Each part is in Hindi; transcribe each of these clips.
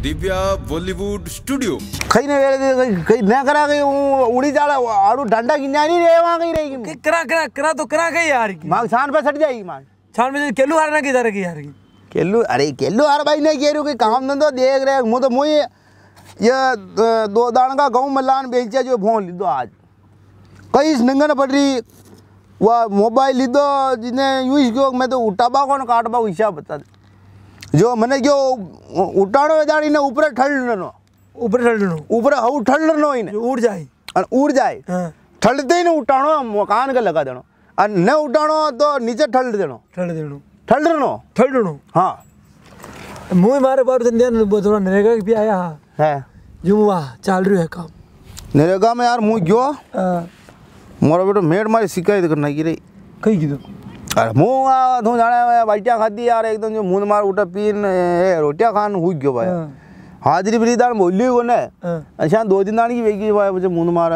दिव्या बॉलीवुड स्टूडियो कहीं न करा गई उड़ी जाला आड़ू डंडा की नहीं रहे वहां कहीं रहेगी करा कहीं यार की मां छान पे सट जाएगी मां छान में केलू हारना किधर की यार की केलू अरे केलू हार भाई नहीं केरू के काम धंधो देख रहे मु तो मुई ये 2 दान का गांव मलान बेचा जो फोन लीधो आज कई नंगन पड़ रही वह मोबाइल लीधो जिने यूज कियो मैं तो उठाबा कौन काटबा हिसाब बता जो मने जो उठाणो दाड़ी ने ऊपर ठलनो ऊपर हाउ ठलनो ही ने उड़ जाए हां ठलते ही ने उठाणो मकान के लगा देनो और न उठाणो तो नीचे ठल देनो हां मुई मारे बार दिन थोड़ा नरेगा भी आया है जो वाह चल रही है काम नरेगा में यार मु गयो मोरा बेटो मेड मारी शिकायत करना की रे कई कीधो अरे मु तू जाने बाटिया खाती यार एकदम जो मुंह मार उठा पीन रोटियां खान हुई गयो भाई हाजरी बरी दान बोली को ने अच्छा 2-3 दान की वेगी भाई मुझे मुंह मार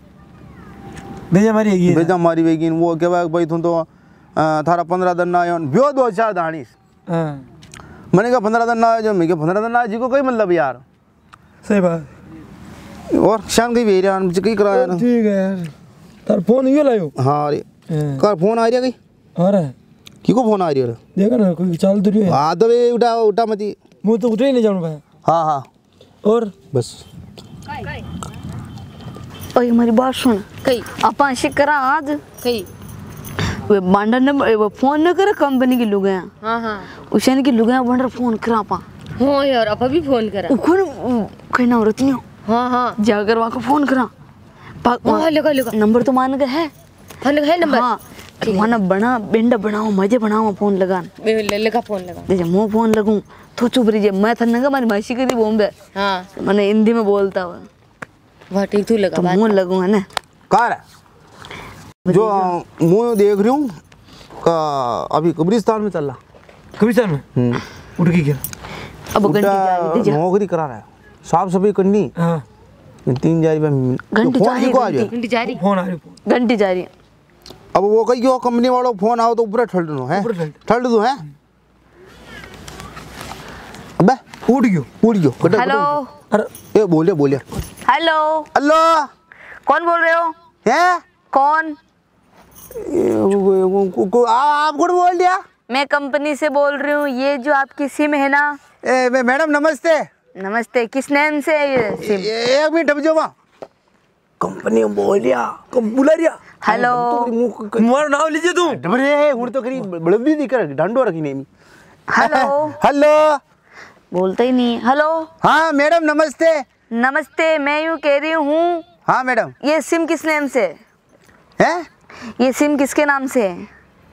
बेजा मारी वेगी वो के भाई तू तो थारा 15 दिन ना आयो ब्यो 2-4 दानीस मैंने कहा 15 दिन ना आयो जो मैं के 15 दिन ना जी को कोई मतलब यार सही बात और शाम की वेरिया मुझे कई कराया ना ठीक है यार तार फोन यो लायो हां अरे कर फोन आ रहा कई आ रहा है किको फोन आ रही है देखा ना कोई चाल तो रही है हां तो उठा मत मुंह तो उठे ही नहीं जाऊं भाई हां और बस ओए हमारी बात सुन कई अपन शिकरा आज कई वे बांडर ने वो फोन न करे कंपनी की लुगाया हां उसन की लुगाया बांडर फोन करा पा हां यार अपन भी फोन करा कौन कहीं ना औरत नहीं हां जाकर वहां को फोन करा लगा नंबर तो मान के है नंबर हां माना बना बेंडा बनाओ मजे बनाओ फोन लगा फोन लगा दे मो फोन लगूं तो चुप रही मैं थन का मारी मासी करी बॉम्बे हां मैंने हिंदी में बोलता हुआ वाह ठीक तू लगा तो मुंह लगूं है ना कार जो मुंह देख रही हूं अभी कब्रिस्तान में चल रहा कब्रिस्तान में उठ के क्या अब नौकरी करा रहा है साफ सफाई करनी हां 3 जारी में घंटी फोन आ रही घंटी जा रही है अब वो कही क्यों कंपनी वालों फोन आओ तो ऊपर ठल दो है ठल दो है अबे उड़ गयो हेलो अरे ये बोलिए हेलो हेलो कौन बोल रहे हो हैं कौन आप कौन बोल दिया मैं कंपनी से बोल रही हूँ ये जो आपकी सिम है ना मैडम नमस्ते किस नेम से है ये सिम एक मिनट अब जो कंपनी बोलिया कब बुला रिया हेलो तुम्हारा नाम लीजिए तुम डबरे उड़ तो करी बड़बी दी कर डंडो रखी नहीं हेलो बोलता ही नहीं हेलो हाँ मैडम नमस्ते मैं यूँ कह रही हूँ हाँ मैडम ये सिम किस नेम से है ये सिम किसके नाम से है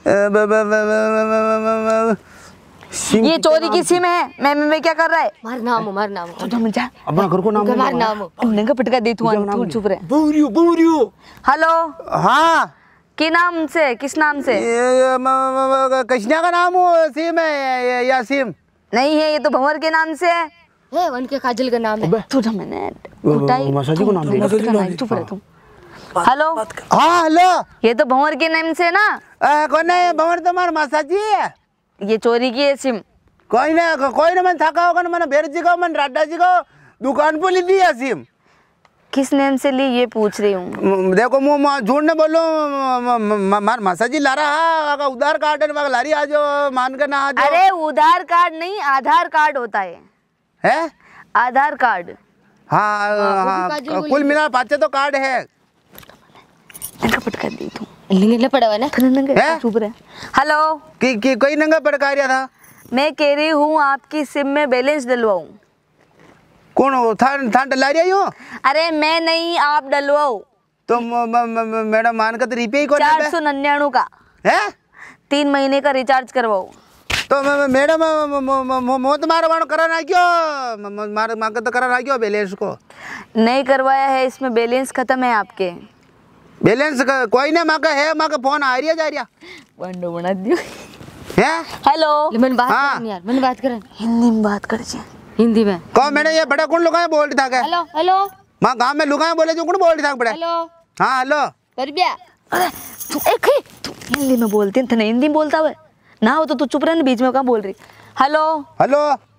ये चोरी की सिम है मैं क्या कर रहा है मार नाम तो जा अपना घर को नाम मार नाम नंगा पटका दे तू चुप रहे बूरियो हेलो हाँ किस नाम से कृष्णा का नाम सिम है या सिम नहीं है ये तो भंवर के नाम से है उनके काजल का नाम है तू मैंने मासाजी को नाम दे चुप रहे तुम हेलो हाँ हेलो ये तो भंवर के नाम से ना कौन है भंवर तुम्हारा मासाजी है ये चोरी की है सिम कोई ना मन थका होगा ना मन बेर जी को मन राडा जी को दुकान पर ली दी है सिम किस नेम से ली ये पूछ रही हूँ देखो मुँह झूठ न बोलो मार मासाजी ला रहा है उधार कार्ड है लारी आ जाओ मान कर ना आ जाओ अरे उधार कार्ड नहीं आधार कार्ड होता है आधार कार्ड हाँ कुल मिला 5 तो कार्ड है नंगा पटका दी तू लिंगले पड़ा हुआ ना नंगा चुप रहे हेलो कि कोई नंगा पटका रिया था मैं कह रही हूँ आपकी सिम में बैलेंस डलवाऊं कौन हो था डला रही हो अरे मैं नहीं आप डलवाओ तो मैडम मान का तो रिपे ही कौन 499 का है 3 महीने का रिचार्ज करवाओ तो मैडम मोत मारवाणो कराना क्यों मार का तो कराना क्यों बैलेंस को नहीं करवाया है इसमें बैलेंस खत्म है आपके बैलेंस कोई ना माँ का है माँ का फोन आ रही है जा रही बंडो बना दियो है हेलो मैंने बात कर यार मैंने बात कर हिंदी में बात कर हिंदी में कौन मैंने ये बड़ा कौन लुगाया बोल रहा था हेलो माँ गांव में लुगाया बोले जो कौन बोल रहा था बड़ा हेलो हाँ हेलो परबिया अरे तू हिंदी में बोलती है हिंदी में बोलता है ना हो तो तू चुप रहना बीच में कहाँ बोल रही हेलो हेलो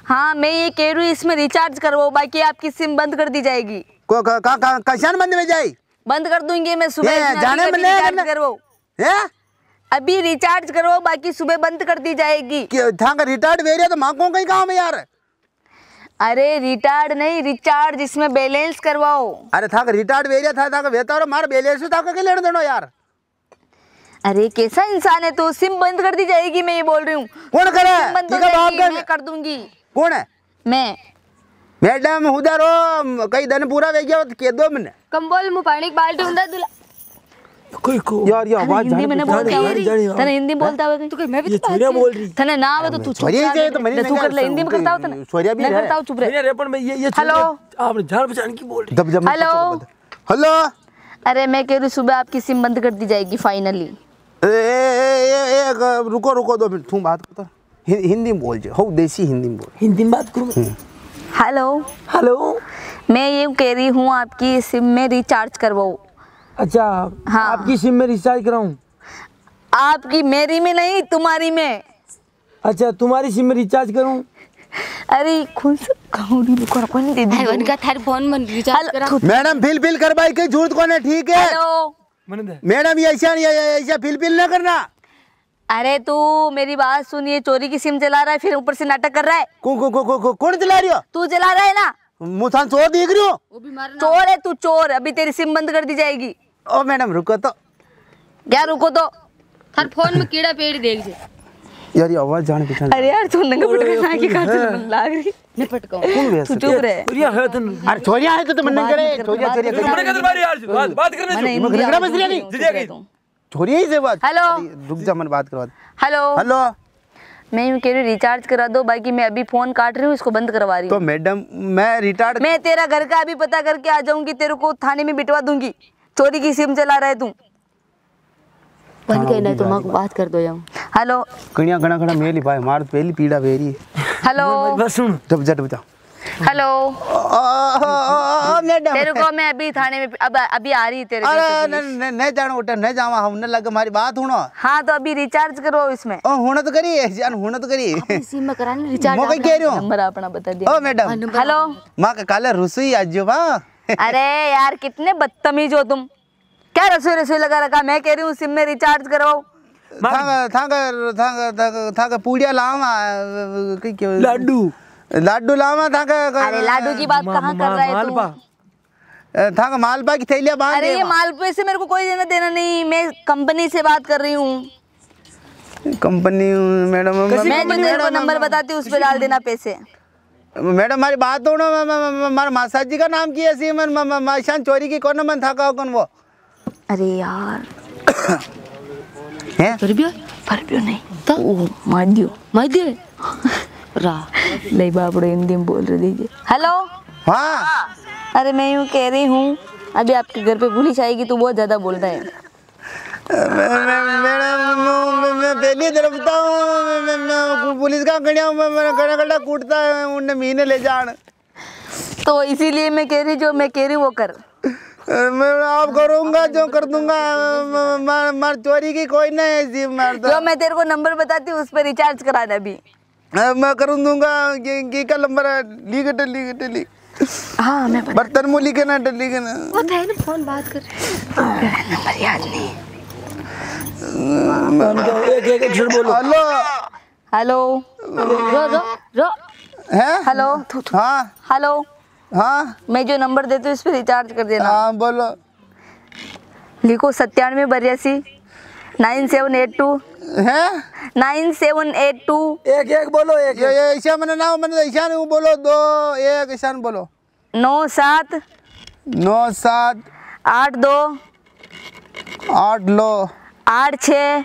हाँ मैं ये कह रही हूँ इसमें रिचार्ज करवाओ, बाकी आपकी सिम बंद कर दी जाएगी। कैसन बंद में जाई? बंद कर दूंगी मैं सुबह। जाने में रिचार्ज करवाओ, अभी रिचार्ज करवाओ, बाकी सुबह बंद कर दी जाएगी। था रिटार्ड वेरिया तो माँ को कहीं काम है यार। अरे रिटार्ड नहीं, रिचार्ज, इसमें बैलेंस करवाओ। अरे था रिटार्ड वेरिया था वेता मार बैलेंस था के लेने देनो यार। अरे कैसा इंसान है तू, सिम बंद कर दी जाएगी, मैं ये बोल रही हूँ। कौन करे? मैं कर दूंगी। कौन है? मैं। मैडम उधर कई दिन पूरा वे गया कह दो मैंने। कम बोल मुँह पानी की बाल्टी उंदा दुला। कोई को यार ये आवाज हिंदी में बोलता है, तने हिंदी बोलता है तू मैं भी ये चोरिया बोल रही। तने ना आवे तो तू चुप रह, तो मैंने तू कर ले, हिंदी में करता हो तने। चोरिया भी मैं करता हूं, चुप रह। नहीं रेपन में ये हेलो, आपने जान पहचान की बोल रही। Hello hello. अरे मैं कह रही सुबह आपकी सिम बंद कर दी जाएगी फाइनली। रुको रुको 2 मिनट, तू बात करता हिंदी में बोल, हो देसी हिंदी में बोल। हिंदी में बात करूं? हेलो हेलो, मैं ये कह रही हूँ आपकी सिम में रिचार्ज करवाओ। अच्छा हाँ। आपकी सिम में रिचार्ज कराऊं? आपकी, मेरी में नहीं, तुम्हारी में। अच्छा तुम्हारी सिम में रिचार्ज करूं? अरे कौन सा कौड़ी रुको रखो नहीं दे दी। उनका थारे फोन में रिचार्ज करा। मैडम फिल करवाई के झूठ कौन है? ठीक है हेलो मैडम, ये ऐसा फिल ना करना। अरे तू मेरी बात सुनिए, चोरी की सिम चला रहा है, फिर ऊपर से नाटक कर रहा है। कौन चला रही हो? तू चला रहा है ना। मुझे चोर दिख रही हो? वो भी मारना। चोर है तू, चोर। अभी तेरी सिम बंद कर दी जाएगी। ओ मैडम रुको तो। क्या रुको तो? थार फोन में कीड़ा पेड़ देख जे। यार ये आवाज जान पहचान। अरे यार तू नंगा पटका की काटने लाग रही। निपट को तू चुप रह। चोरिया है तो अरे चोरिया है तो मन करे चोरिया मैंने कदर मारी यार, बात करने मैंने दो। हिंदी घगरा मसलिया नहीं चोरिया ही से बात। हेलो रुक जा, मन बात करवा। Hello hello. मैं यूँ कह रही हूँ रिचार्ज करा दो, बाकी मैं अभी फोन काट रही हूँ, इसको बंद करवा रही तो हूँ। मैडम मैं रिटार्ड, मैं तेरा घर का अभी पता करके आ जाऊंगी, तेरे को थाने में बिठवा दूंगी। चोरी की सिम चला रहा है तू। बंद करना है तो मां को बात कर दो जाऊं। हेलो कणिया घना घना मेली भाई मार पहली पीड़ा वेरी। हेलो बस सुन, जब जट बता। हेलो मैडम तेरे को मैं अभी थाने में अभी आ रही तेरे अरे नहीं जाना उठा नहीं जावा, हमने लगा हमारी बात होना। हाँ तो अभी रिचार्ज करो इसमें। ओ होना तो करी जान, होना तो करी। अपनी सिम में कराने रिचार्ज। मैं कह रही हूं नंबर अपना बता दिया। ओ मैडम हेलो माँ का काले रसोई आज जो बा। अरे यार कितने बदतमीज हो तुम, क्या रसोई लगा रखा। मैं कह रही हूँ सिम में रिचार्ज करवाओ। था पूड़िया लावा लाडू लाडू लावा था। अरे लाडू की बात कहाँ कर रहा है तू? था मालपा की थैलियां बांध। अरे ये मालपुए से मेरे को कोई लेना देना नहीं, मैं कंपनी से बात कर रही हूँ। कंपनी मैडम मैं जो तेरे को नंबर बताती हूँ उस पे डाल देना पैसे। मैडम हमारी बात हो ना, हमारे मासा जी का नाम किया सी माशान चोरी की कौन मन था कौन वो। अरे यार हैं परबियो नहीं तो मादियो रा नहीं बापड़ो हिंदी में बोल रहे दीजिए। हेलो हाँ अरे मैं यूँ कह रही हूँ अभी आपके घर पे पुलिस आएगी तो बहुत ज्यादा बोल रहे हैं। मैडम मैं पहली तरफ बताऊँ पुलिस का गड़िया गड़ा गड़ा कूटता है उन्हें महीने ले जान। तो इसीलिए मैं कह रही हूँ वो कर। मैं आप करूँगा जो कर दूंगा, मार चोरी की कोई नहीं ऐसी मार दो। जो मैं तेरे को नंबर बताती हूँ उस पर रिचार्ज कराना अभी। मैं कर दूंगा की का नंबर है ली हाँ मैं बर्तन मुँह लिखे ना लिखे ना वो है ना फोन बात कर। नंबर याद नहीं। एक बोलो। हेलो हेलो रो है हेलो हाँ हेलो हाँ मैं जो नंबर देती हूँ इस पर रिचार्ज कर देना। हाँ बोलो। लिखो 9782 9782 है 9782। एक बोलो। एक ये ऐसा मैंने ना मैंने ऐसा नहीं बोलो 2 1 ऐसा नहीं बोलो। 97 97 82 8 लो 86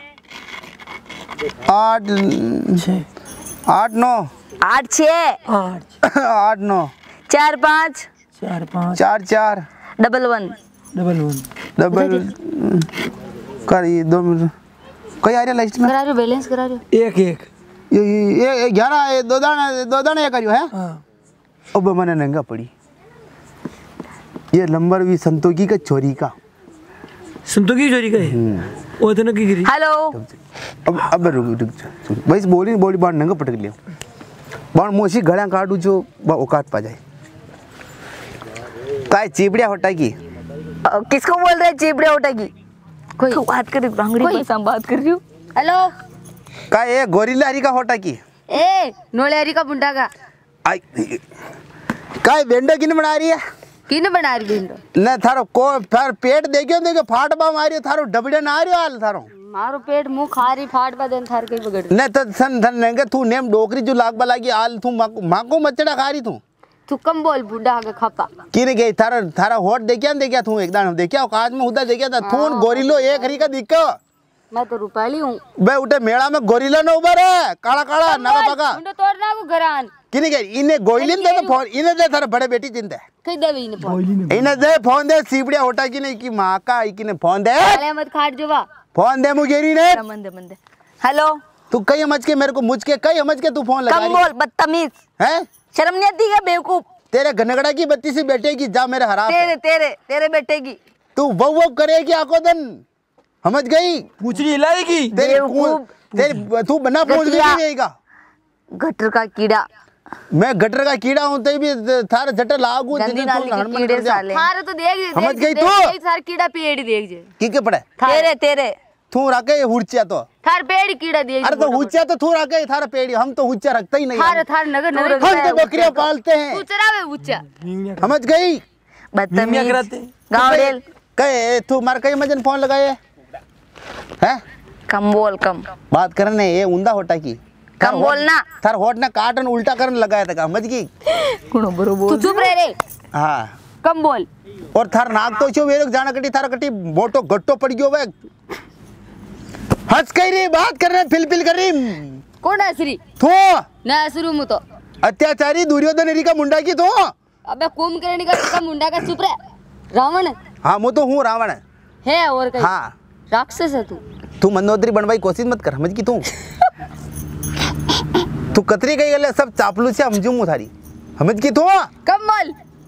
8 8 9 86 8 9 45 4 5 4 4 11 डबल कर ये 2 मिनट कई आ रहा लिस्ट में करा रहे बैलेंस करा रहे। एक ये 11 दो दाना करियो है। हाँ अब मैंने नंगा पड़ी ये नंबर भी संतोषी का चोरी का संतोषी चोरी का है वो तो ना की गिरी। हेलो अब रुक बस बोली बार नंगा पटक लिया पण मोशी घड्या काढू जो औकात पा जाए काय चिबड़िया होटा की किसको बोल रहे चिबड़िया होटा की कोई बात कर भांगड़ी बस हम बात कर रही हूँ हेलो काय ये गोरिल्ला हरी का होटा की ए नोले हरी का बुंडा का आई काय बेंडो किन बना रही है किन बना रही बेंडो न थारो को थार पेट देखो फाट बा मारियो थारो डबड़े ना आ रही हाल थारो मारो पेट मुंह खारी फाट बा देन थार कई बगड़ न त सन धन नेंगे तू नेम डोकरी जो लाग बा लागी आल तू माको मचड़ा खा रही तू कम बोल बुढ़ा के खपा किने गई थारा होट देखिया तू एकदम देखिया काज में उदा देखिया था तू गोरिल्लो एक हरी का दिक्को मैं तो रुपैली हूं बे उठे मेला में गोरिल्ला न उबर है काला काला नागा पगा मुंडो तोड़ना को घरान किने गई इने गोइलिन दे तो फोन इने दे थारा बड़े बेटी चिंता कई देवी ने फोन इने दे फोन दे सीबड़िया होटा की नहीं की मां का इने फोन दे साले मत खाट जोवा फोन दे मुगेरी ने मंदे हेलो तू कई समझ के मेरे को मुझ के कई समझ के तू फोन लगा कम बोल बदतमीज हैं शर्म नहीं आती क्या बेवकूफ तेरे गनगड़ा की बत्ती से बैठेगी जा मेरे हरा तेरे बेटे की तू वो करेगी आको दिन समझ गई पूछड़ी हिलाएगी तेरी तू बना पहुंच गई गटर का कीड़ा मैं गटर का कीड़ा हूं तो भी थारे जटर लागू गंदी नाली के कीड़े साले थारे तो देख समझ गई तू थार कीड़ा पेड़ देख जे की के पड़े तेरे तू राके हुड़चिया तो थार पेड़ कीड़ा देख अरे तो हुड़चिया तो तू राके थारा पेड़ हम तो हुड़चिया रखता ही नहीं थार नगर हम तो बकरियां पालते हैं तू चरावे हुड़चिया समझ गई बदतमीज गावड़ेल कहे तू मार कई मजन फोन लगाए हैं कम बोल कम बात करने ये उंदा होटा की कम बोलना थार होट ना काटन उल्टा करने लगाया था समझ गई कुणो बरो बोल तू चुप रह रे हां कम बोल और थार नाक तो छो वेरो जाना कटी थारा कटी मोटो गट्टो पड़ गयो वे हंस कई रे बात कर रहे फिल कर रही कौन है श्री तू ना शुरू में तो अत्याचारी दुर्योधन री का मुंडा की तू अबे कुंभकर्ण का मुंडा का चुप रह रावण हां मैं तो हूं रावण है और कहीं हां राक्षस है तू मंदोदरी बनवाई कोशिश मत कर समझ की तू तू कतरी गई गले सब चापलूसी समझू मु थारी समझ की तू कम बोल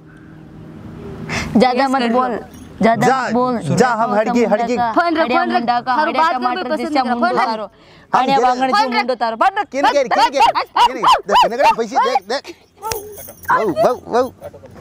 ज्यादा मत बोल ज्यादा मत बोल जा हम हड़की फोन रख हर बात में पसंद कर फोन रख अरे वांगण जो मुंडो तारो किन के किन के किन के पैसे देख देख